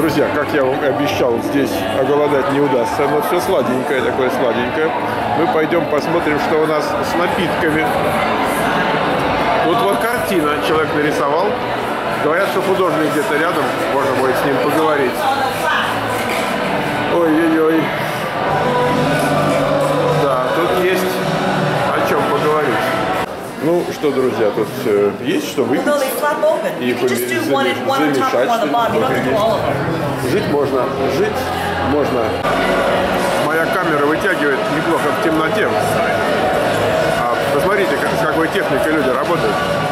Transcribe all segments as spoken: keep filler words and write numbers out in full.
Друзья, как я вам обещал, здесь оголодать не удастся, но все сладенькое, такое сладенькое. Мы пойдем посмотрим, что у нас с напитками. Тут вот картина человек нарисовал. Говорят, что художник где-то рядом, можно будет с ним поговорить. Ой-ой-ой. Да, тут есть о чем поговорить. Ну что, друзья, тут э, есть что выпить и замешать. Жить можно, жить можно. Моя камера вытягивает неплохо в темноте. А посмотрите, как, с какой техникой люди работают.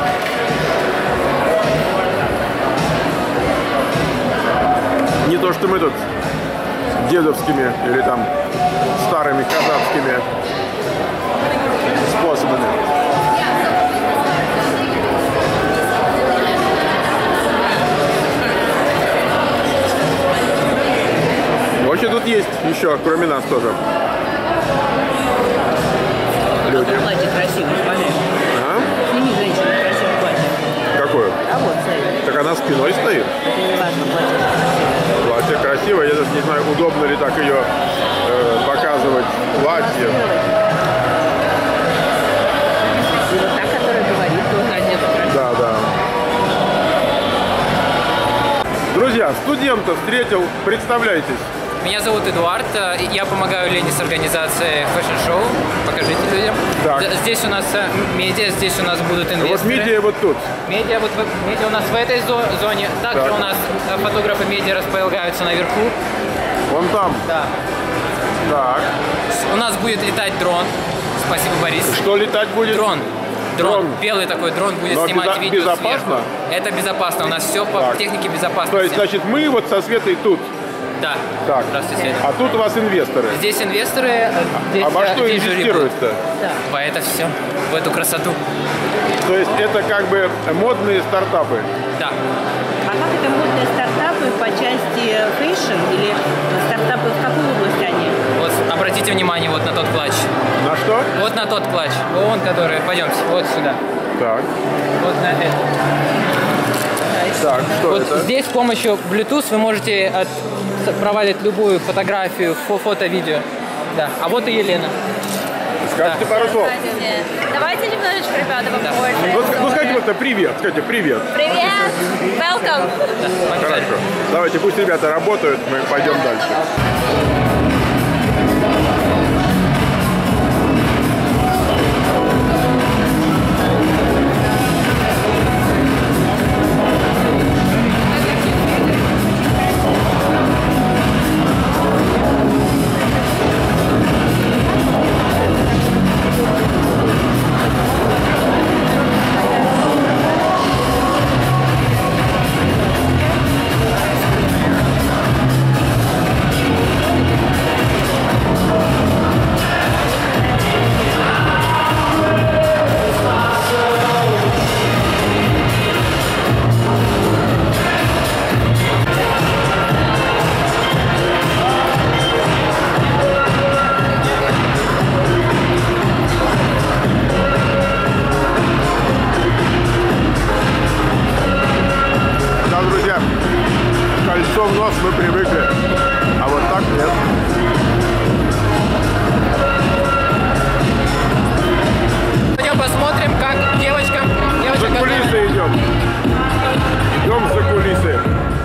Не то, что мы тут дедовскими или там старыми казахскими способами. Вообще тут есть еще, кроме нас тоже. Люди. Платье красивое, смотри. А? Сними женщину красивое платье. Какое? А вот, смотри. Так она спиной стоит. Это не важно, платье красивое. Платье красивое. Я даже не знаю, удобно ли так ее э, показывать. Платье. И вот та, которая говорит, тоже одета красиво. Да, да. Друзья, студента встретил. Представляйтесь. Меня зовут Эдуард, я помогаю Лене с организацией фэшн-шоу. Покажите людям. Так. Здесь у нас медиа, здесь у нас будут инвесторы. Вот медиа вот тут. Медиа, вот, медиа у нас в этой зоне. Также Так. у нас фотографы медиа располагаются наверху. Вон там. Да. Так. У нас будет летать дрон. Спасибо, Борис. Что летать будет? Дрон. Дрон. Дрон. Белый такой дрон будет Но снимать безо- видео безопасно? сверху. Это безопасно. У нас все по Так. технике безопасности. То есть, значит, мы вот со Светой тут. Да. Так. Здравствуйте, Света. А тут у вас инвесторы. Здесь инвесторы. Здесь, А во что здесь жюри инвестируют-то? будет. В это все. В эту красоту. То есть это как бы модные стартапы. Да. А как это модные стартапы по части фэшн или стартапы в какой области они? Вот обратите внимание вот на тот клатч. На что? Вот на тот клатч. Вон, который. Пойдемте, вот сюда. Так. Вот на это. Так, что Вот это? здесь с помощью Bluetooth вы можете от... проводить любую фотографию, фо фото, видео. Да. А вот и Елена. Скажите пару слов. Давайте немножечко, ребята, Да. побольше. Ну, ну скажите просто привет, скажите привет. Привет! Welcome! Да. Хорошо. Давайте, пусть ребята работают, мы пойдем дальше. Да, друзья, кольцо в нос мы привыкли, а вот так нет. Пойдем посмотрим, как девочка... девочка За кулисы идем. Идем за кулисы.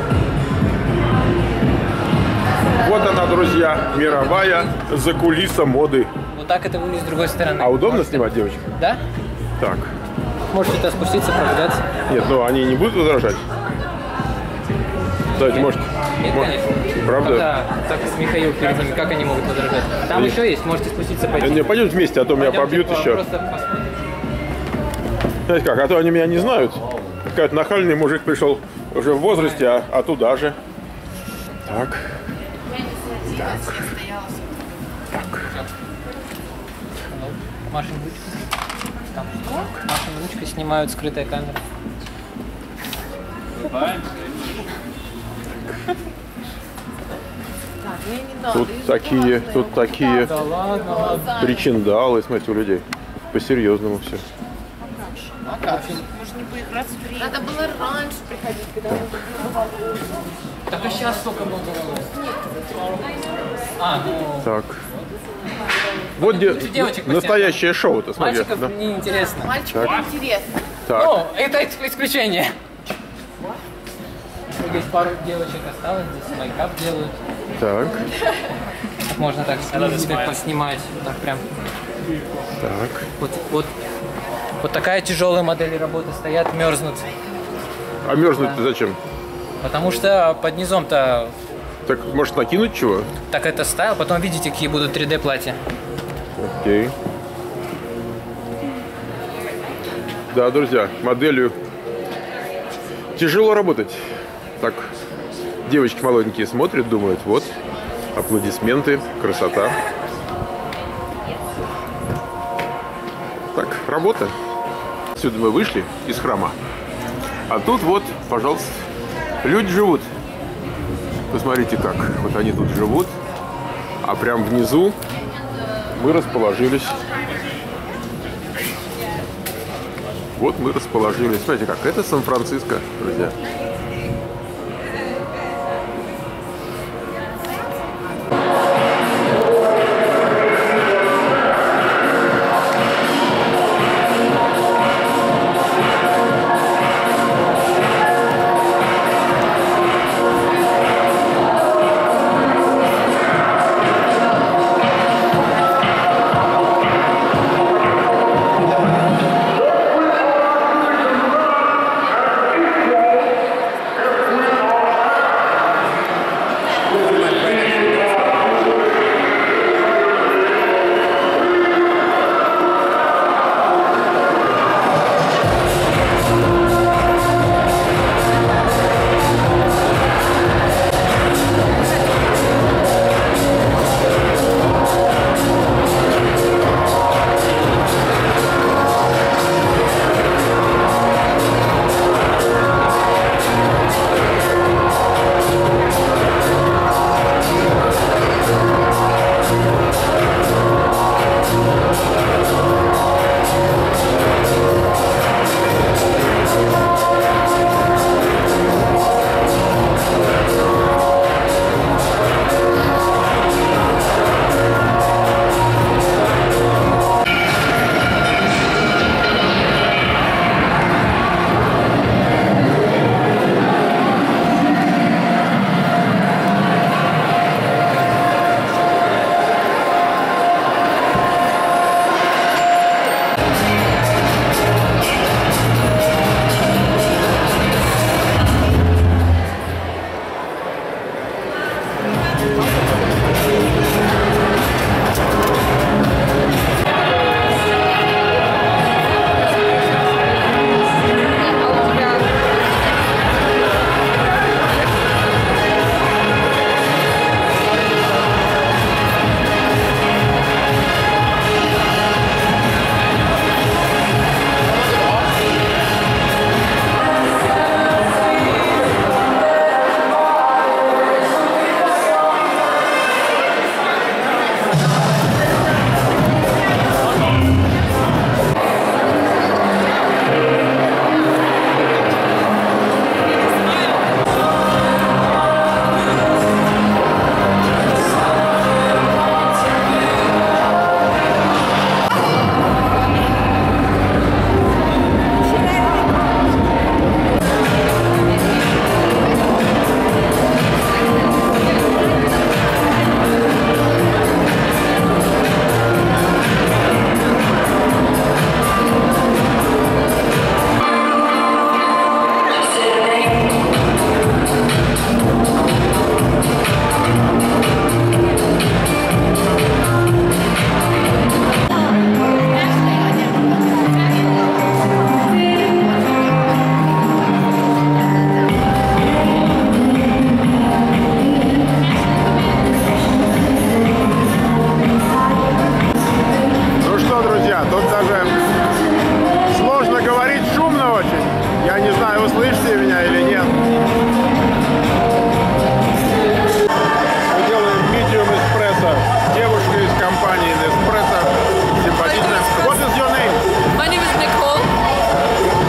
Вот она, друзья, мировая закулиса моды. Вот так это выглядит с другой стороны. А удобно Можете- снимать девочек? Да? Так. Можете туда спуститься, прогуляться. Нет, ну они не будут возражать? Давайте, может... Нет, может- конечно. Правда? Да, так Михаил перед ними, как они могут возражать? Там Есть. еще есть, можете спуститься, пойти. Не, пойдем вместе, а то меня Пойдемте, побьют по- еще. Просто посмотрим. Знаете как, а то они меня не знают. Какой-то нахальный мужик пришел уже в возрасте, а, а туда же. Так. Так. Так. Машин ручкой. Там. Машин ручкой снимают, скрытая камера. Тут такие, тут такие Да ладно, ладно. причиндалы, смотрите, у людей. По-серьезному все. Может, не поиграть в время? Надо было раньше приходить, когда мы Так и сейчас столько много. А, ну... Так. Вот где девочек настоящее шоу-то, смотри. Мальчиков Да. неинтересно. Мальчикам интересно. Так. Ну, это исключение. Здесь пару девочек осталось, здесь мейкап делают. Так. Можно так снизу так поснимать. Так прям. Так. Вот, вот, вот такая тяжелая модель работы стоят, мерзнут. А мерзнуть-то зачем? Потому что под низом-то Так, может, накинуть чего? так это стайл, потом видите, какие будут три дэ платья. Окей. Да, друзья, моделью тяжело работать. Так, девочки молоденькие смотрят, думают, вот, аплодисменты, красота. Так, работа. Отсюда мы вышли из храма. А тут вот, пожалуйста, люди живут. Посмотрите как. Вот они тут живут. А прям внизу мы расположились. Вот мы расположились. Смотрите как. Это Сан-Франциско, друзья. My name is Nicole.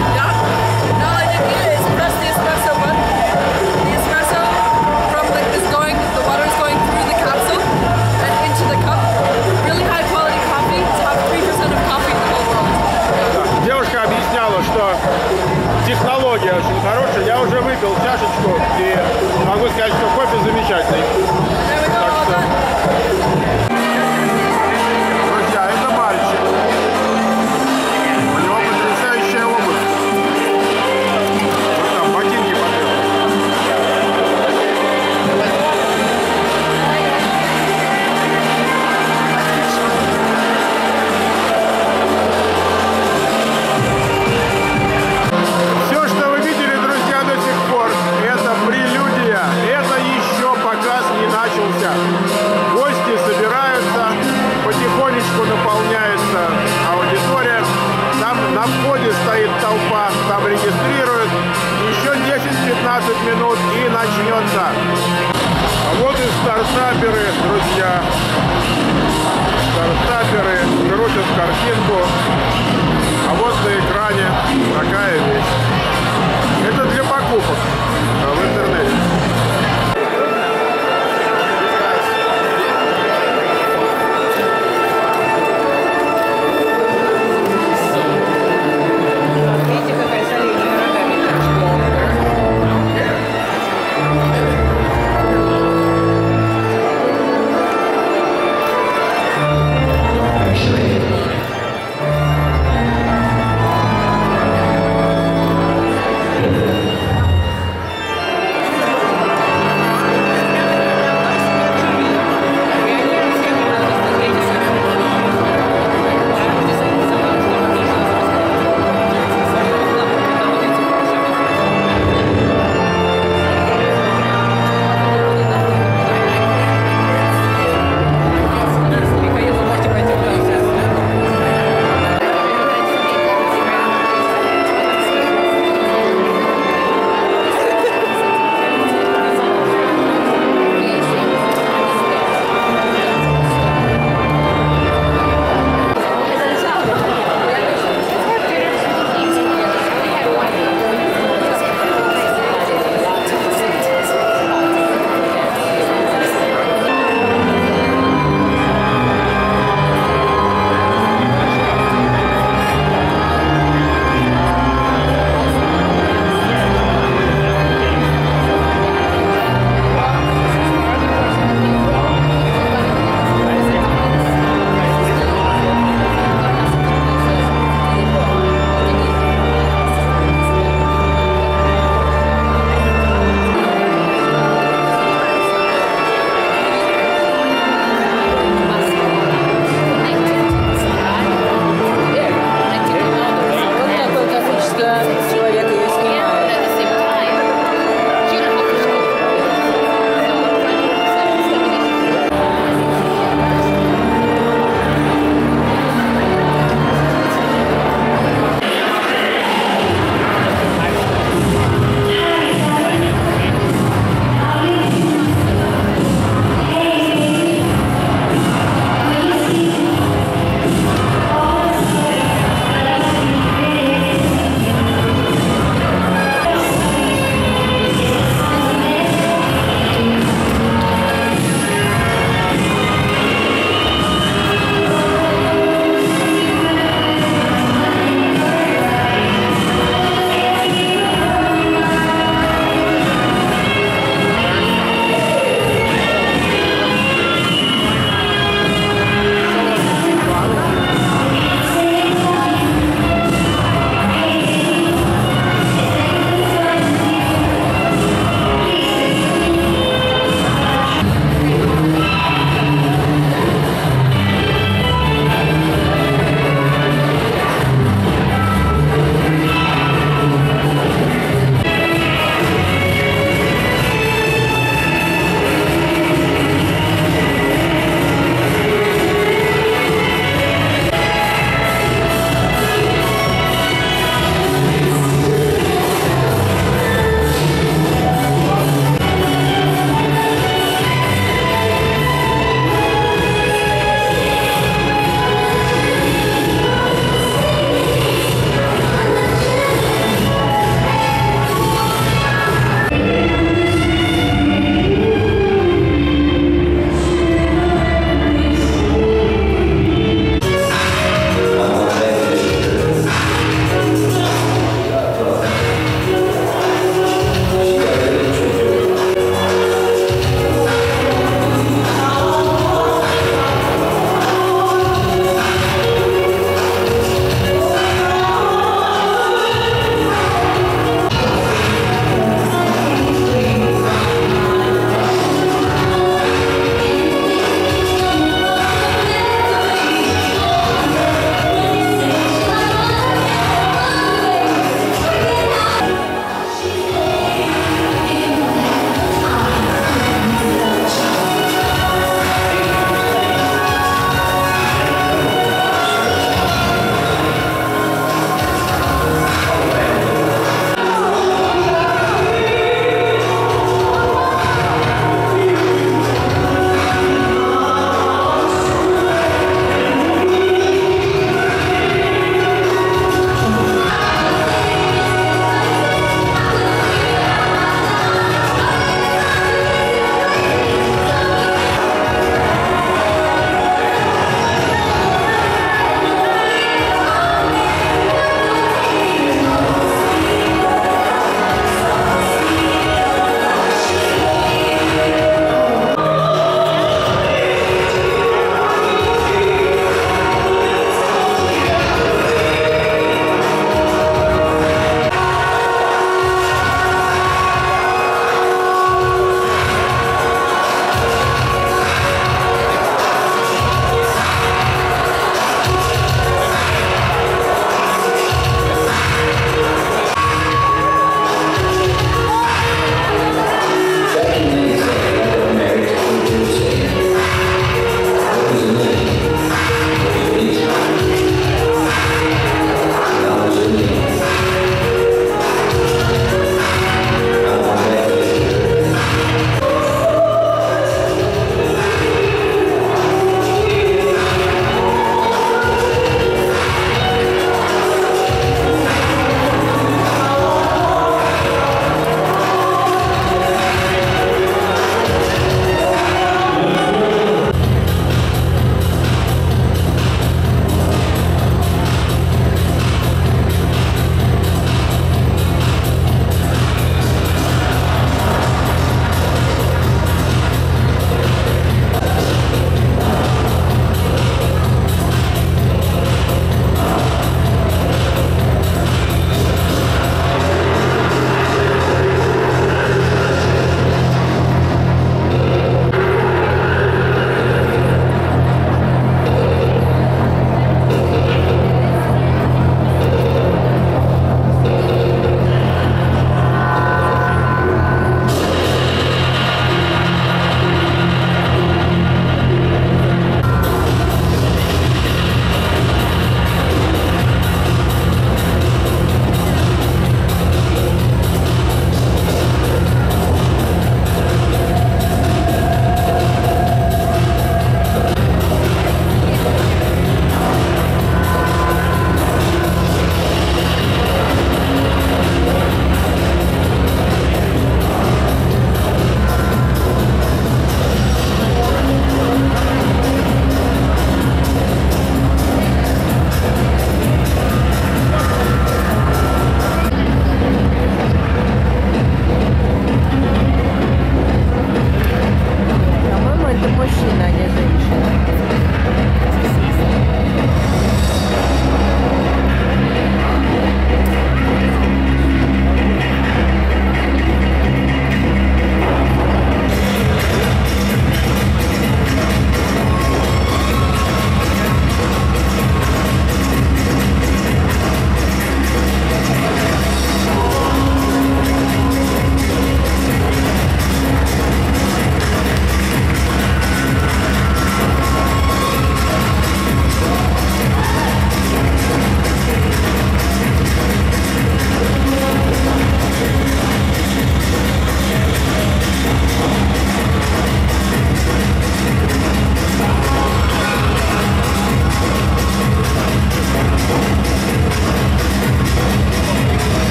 сказала, что технология очень хорошая. Я уже выпил чашечку и могу сказать, что кофе замечательный. Так что... Друзья, это мальчик. У него потрясающая обувь. Вот там ботинки поделал. Все, что вы видели, друзья, до сих пор, это прелюдия. Это еще показ не начался. Гости собираются, потихонечку наполняется аудитория. Там на входе стоит толпа, там регистрируют. Еще десять-пятнадцать минут и начнется. А вот и стартаперы, друзья. Стартаперы крутят картинку. А вот на экране